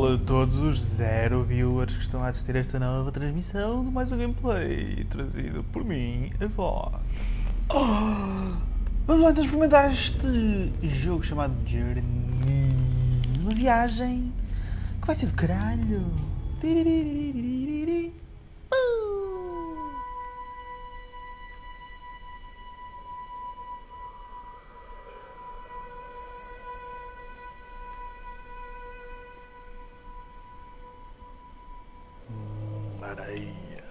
a todos os 0 viewers que estão a assistir a esta nova transmissão de mais um gameplay trazido por mim a vós. Vamos lá então experimentar este jogo chamado Journey. Uma viagem que vai ser do caralho. Areia.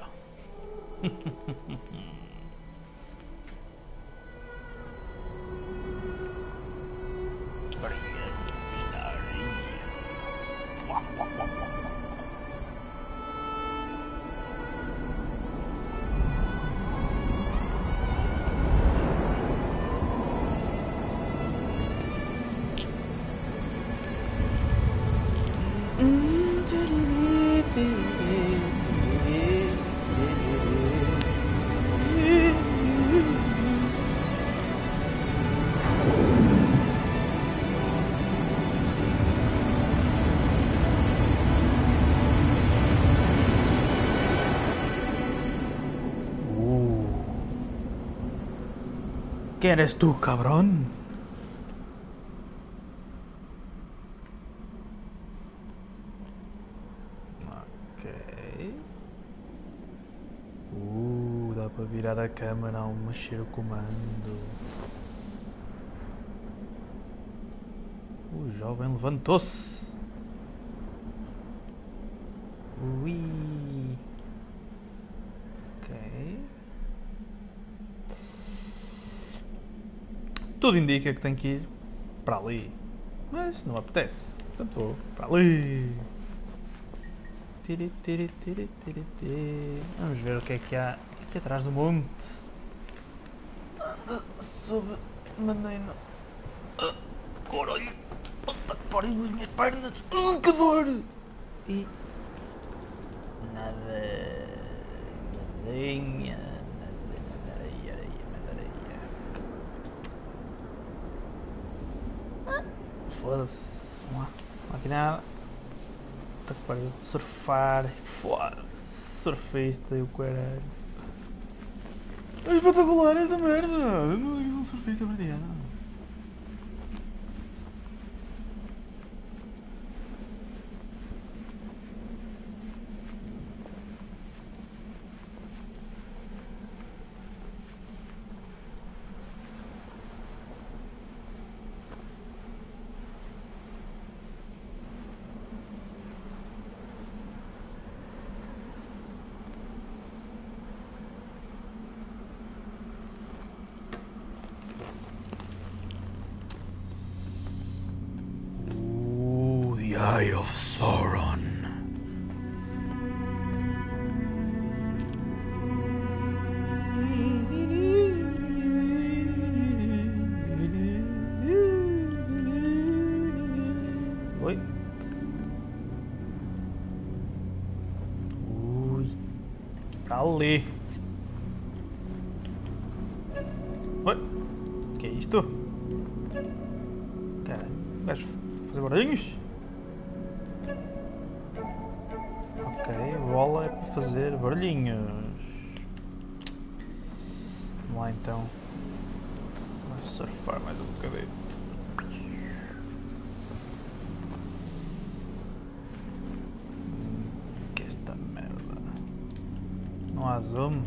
¿Quién eres tú, cabrón? Ok. Dá para virar a câmera ao mexer o comando. O jovem levantou-se. Ui. Ok. Tudo indica que tenho que ir para ali, mas não me apetece, portanto vou para ali. Vamos ver o que é que há aqui atrás do monte. Anda sob maneira. Caralho! Puta que pariu das minhas pernas! Que dor! E. Nada. Nadinha. Foda-se, vamos lá, não há aqui nada. Puta que pariu, surfar, foda-se, surfista e o caralho. É espetacular esta merda, eu não sei um surfista verdiano. The Eye of Sauron. Oi? Ui, para ali. Oi? O que é isto? Caralho, vais fazer barulhinhos? Ok, bola é para fazer barulhinhos. Vamos lá então. Vamos surfar mais um bocadinho. Que esta merda. Não há zoom.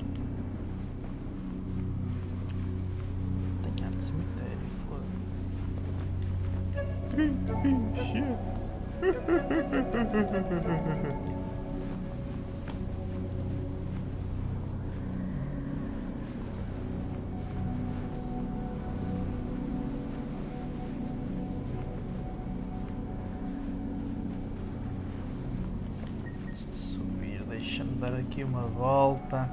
Tem ar de cemitério, foda-se. Creepy shit. Deixa-me dar aqui uma volta.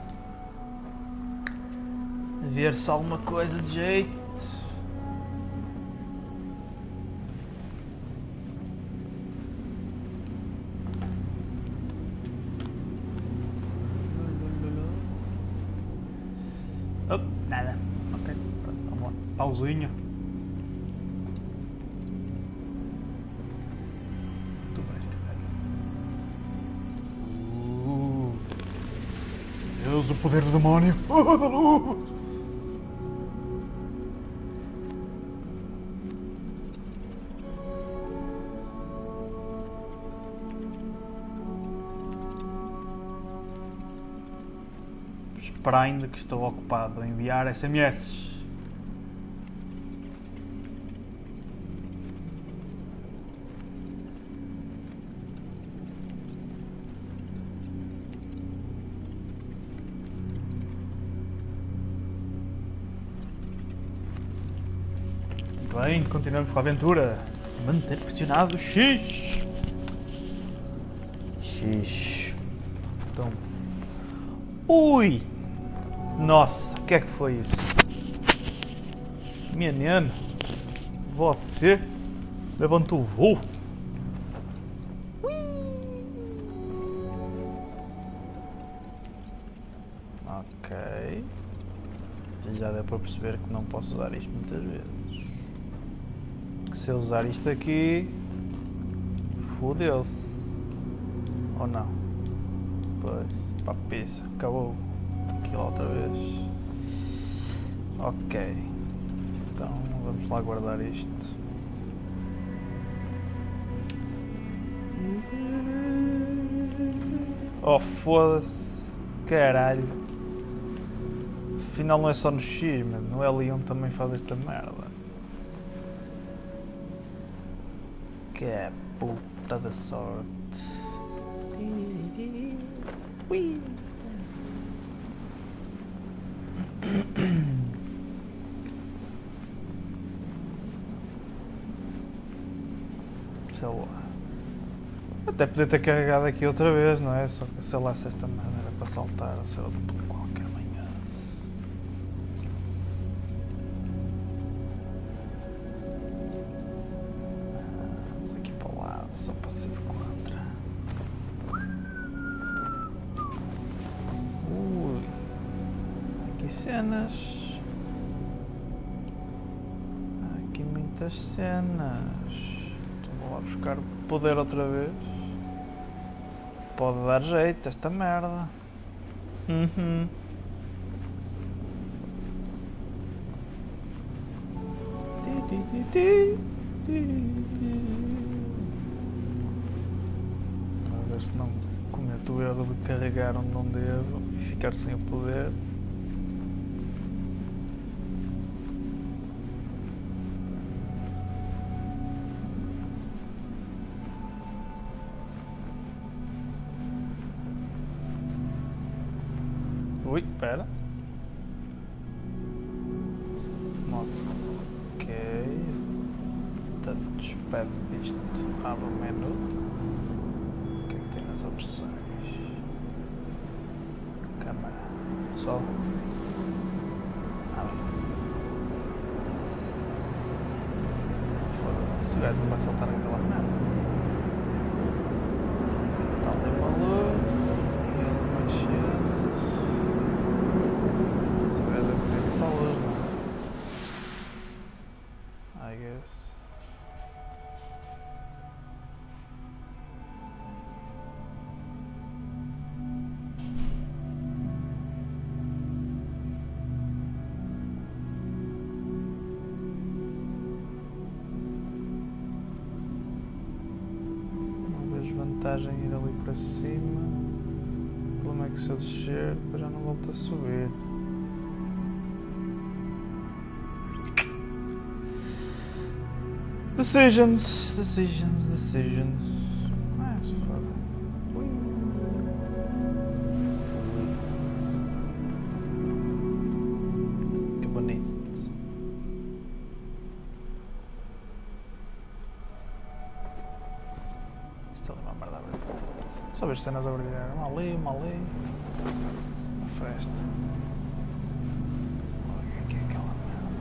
A ver se há alguma coisa de jeito. Oh, nada. Ok, pronto, vamos lá. Pauzinho. Tu vais, caralho. Deus, o poder do demónio! Oh, da luz! Espera ainda que estou ocupado a enviar SMS. Bem, continuamos com a aventura. Manter pressionado X. X. Então. Ui! Nossa, o que é que foi isso? Menino, você levantou o voo? Ok. Já deu para perceber que não posso usar isto muitas vezes. Que se eu usar isto aqui, fodeu-se. Ou não? Pois, papisa, acabou aquilo outra vez. Ok. Então vamos lá guardar isto. Oh, foda-se. Caralho. Afinal não é só no X, mano. No L1 também faz esta merda. Que é puta da sorte. Ui. Sei lá. Até podia ter carregado aqui outra vez, não é? Só que sei lá se esta merda era para saltar ou se era de qualquer manhã. Vamos aqui para o lado, só para ser de contra. Ui. Aqui cenas. Aqui muitas cenas. Então vou lá buscar poder outra vez. Pode dar jeito esta merda. A ver se não cometo o erro de carregar onde não devo e ficar sem o poder. Ui, espera. Ok. Touchpad disto. Abre o menu. O que é que tem nas opções? Câmara. Só. Foda-se. O gajo não vai saltar aquela merda. Está ali uma luz. E algumas cenas. I guess. Não vejo vantagem em ir ali para cima. O problema é que se eu descer, depois já não volto a subir. Decisions. Ah, se foda. Que bonito. Isto é uma merda a ver. Só vejo cenas a brilhar. Uma ali. Uma festa. Olha aqui aquela merda.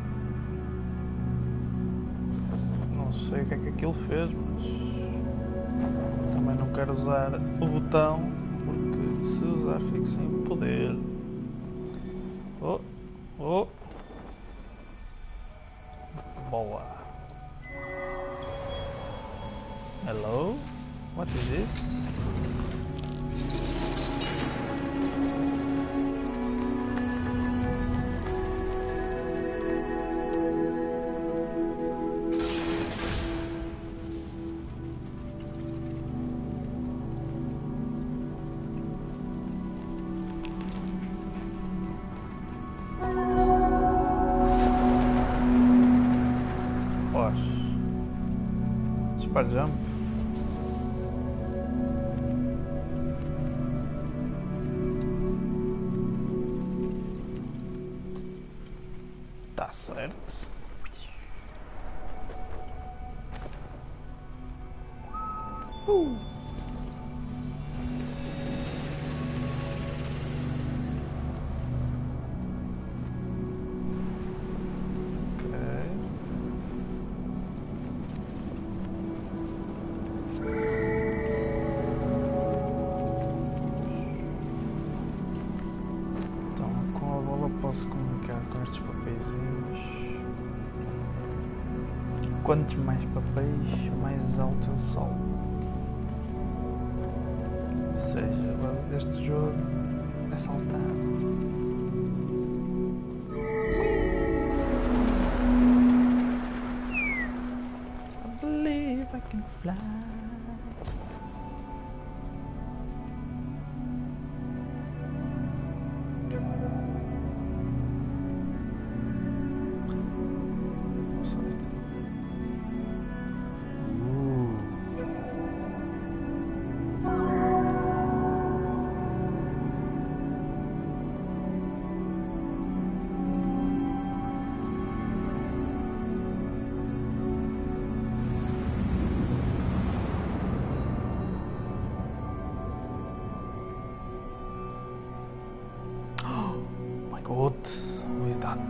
Não sei o que é que aquilo fez, mas Também não quero usar o botão, porque se usar fico sem poder. Oh, oh, boa. Hello? What is this? Super jump. Tá certo. Posso comunicar com estes papeizinhos. Quantos mais papéis, mais alto eu salto. Ou seja, a base deste jogo é saltar. I believe I can fly. What was that?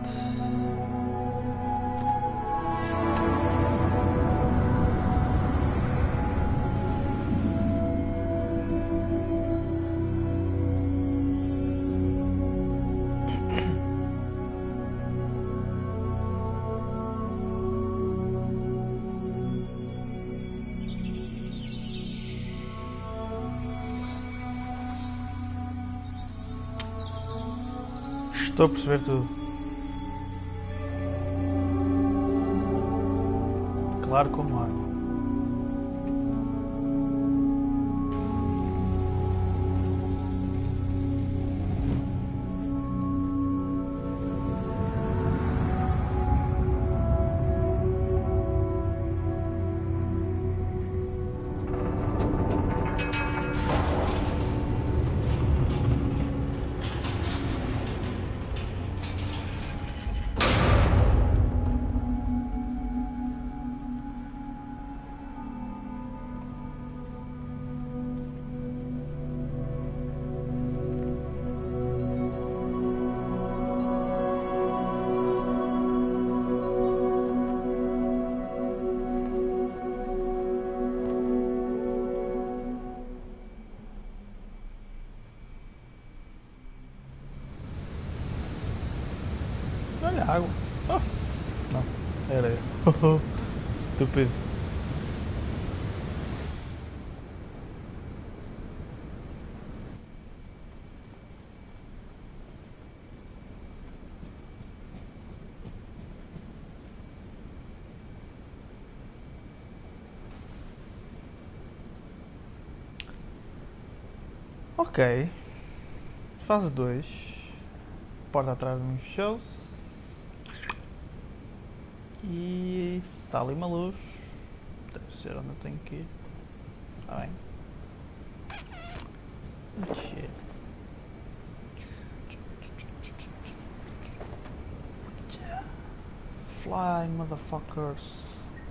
Estou a perceber tudo. Claro como água. Olha a água. Oh, não, era eu. Estúpido. Ok. Fase 2. Porta atrás de mim fechou-se. E está ali uma luz. Deve ser onde eu tenho que ir. Está bem. Shit. Fly, motherfuckers.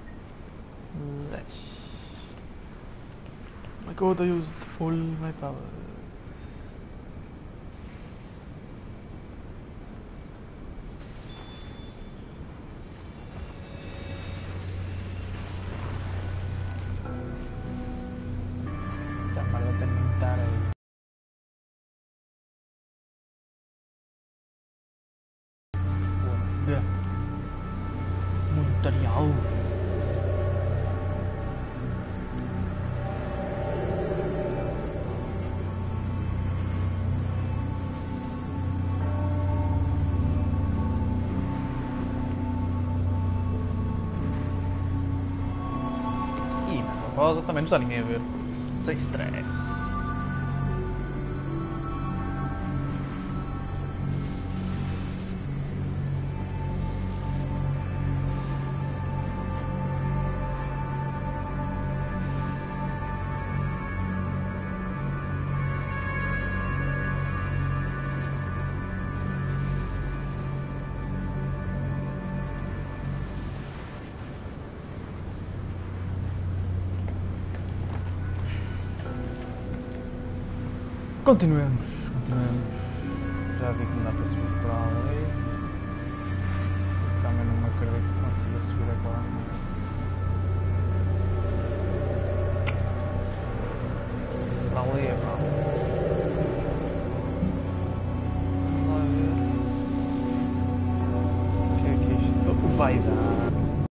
Zesh. Oh my god, I used all my power. silenciosa, também não está ninguém a ver. Sem stress. Continuemos. Já vi que não dá para subir para ali. Também não me acredito que consiga subir agora. Para ali é para ali. Vamos lá ver. O que é que isto vai dar?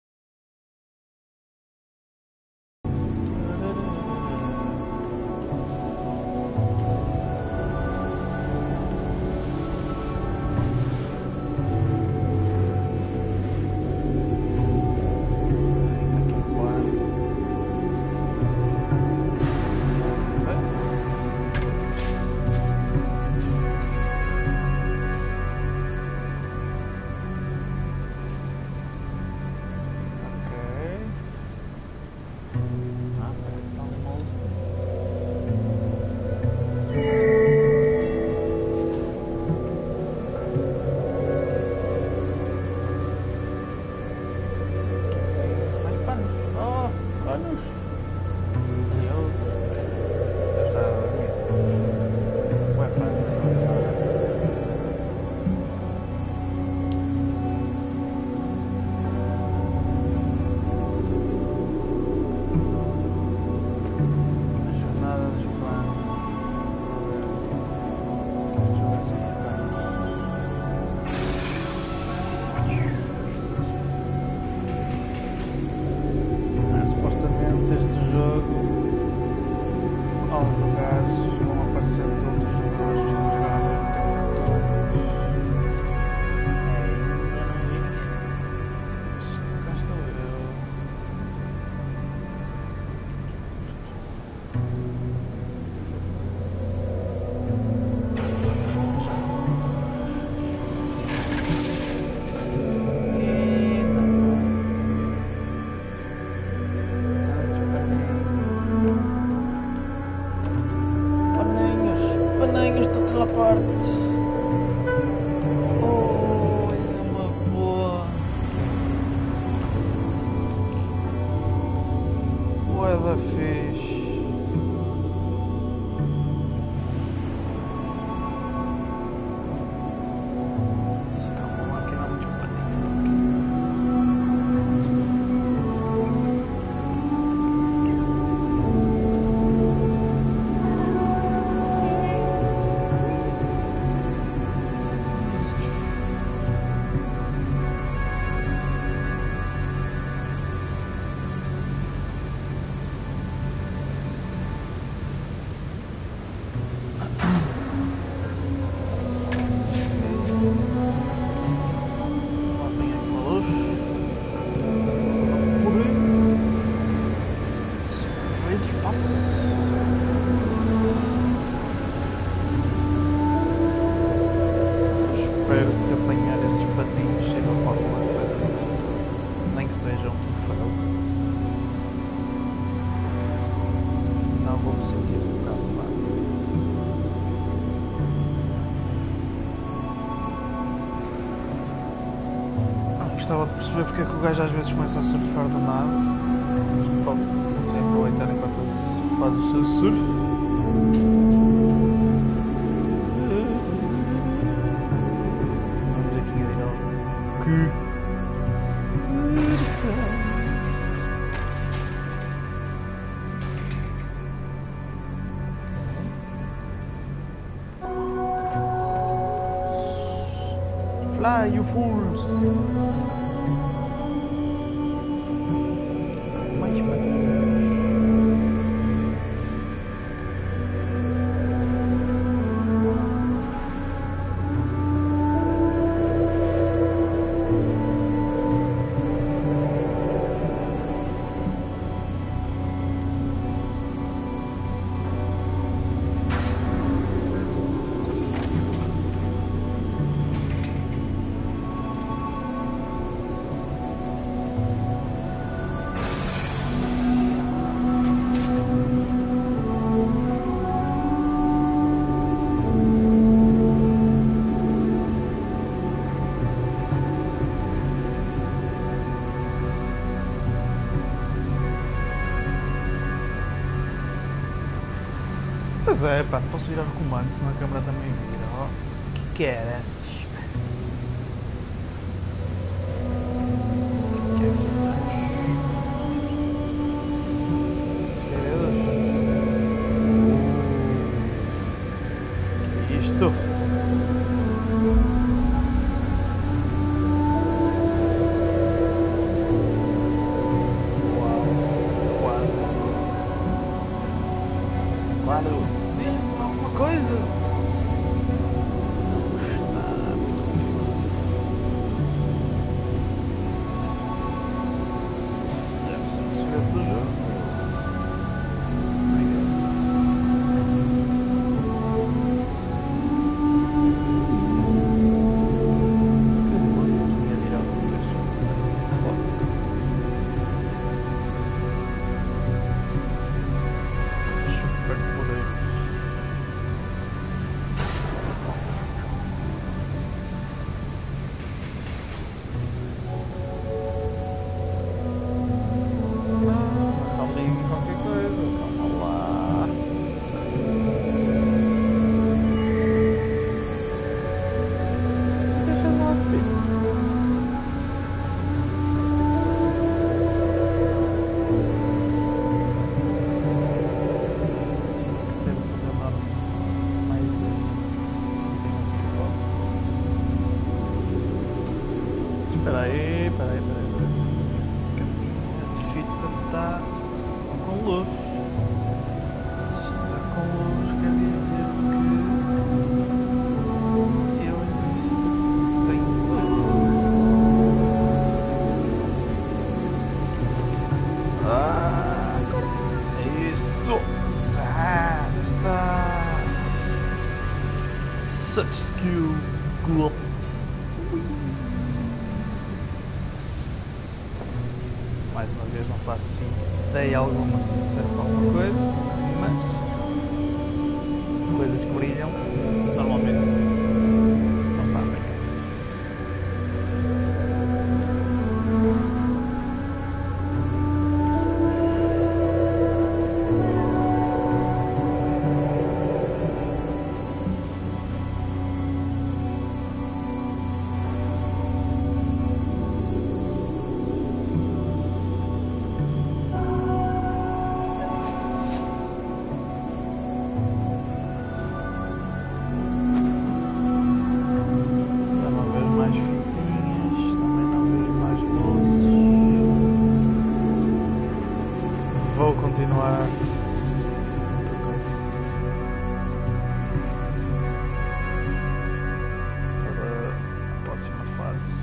Gostava de perceber porque é que o gajo às vezes começa a surfar do nada. Mas pode aproveitar enquanto faz o seu surf. Vamos aqui a ir ao que... Fly, you fools! Pois é, pá, não posso virar o comando, senão a câmera também vira. Oh, o que era? Isto? Uau, quase. Claro, diz-me alguma coisa. Está muito deve ser um segredo do jogo. Super poder. Ali qualquer coisa, calma lá. Deixa-me assim. Quero fazer nada mais espera aí, espera aí, espera aí. Que a minha fita está com luz. Está com luz, quer dizer que eu em princípio tenho agora é isso! Ah, está! Such skill! Cool! Mais uma vez não faço ideia alguma se serve para alguma coisa, mas coisas que brilham normalmente são para amanhã. Já não vejo mais fitinhas, também não vejo mais luzes. Vou continuar. Para a próxima fase,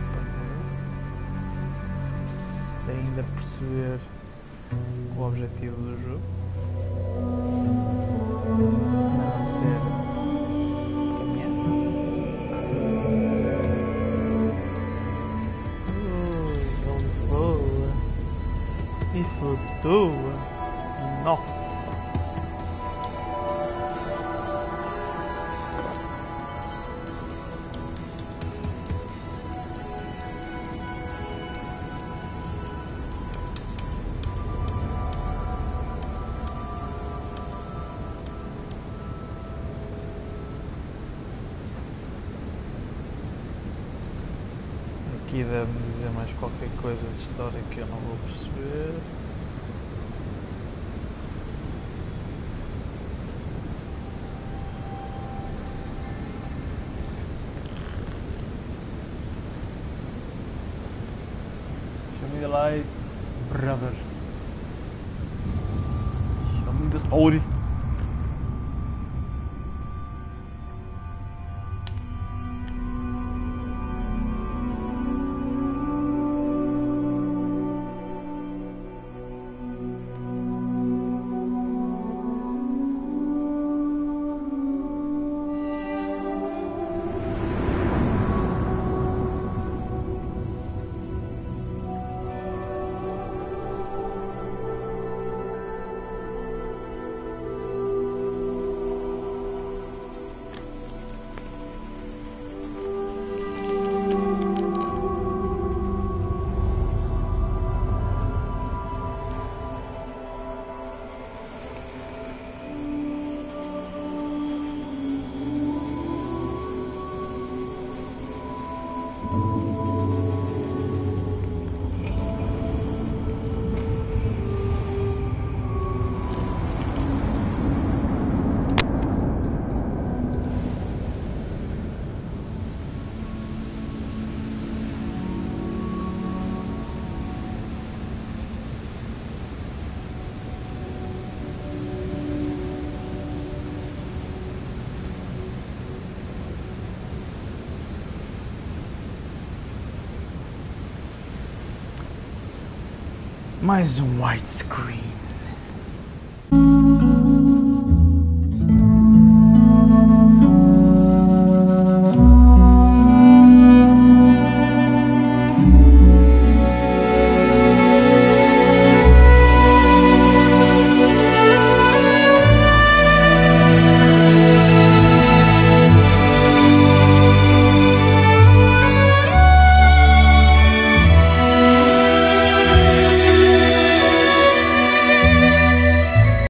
se ainda perceber o objetivo do jogo, não ser caminhar. Ele voa e flutua. Nossa! Aqui deve-me dizer mais qualquer coisa de história que eu não vou perceber. Show me the light, brothers. Show me the story. Mais um widescreen.